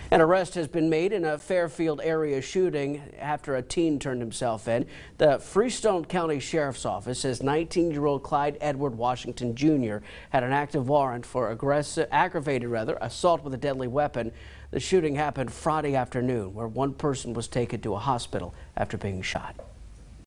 An arrest has been made in a Fairfield area shooting after a teen turned himself in. The Freestone County Sheriff's Office says 19-year-old Clyde Edward Washington Jr. had an active warrant for aggravated assault with a deadly weapon. The shooting happened Friday afternoon, where one person was taken to a hospital after being shot.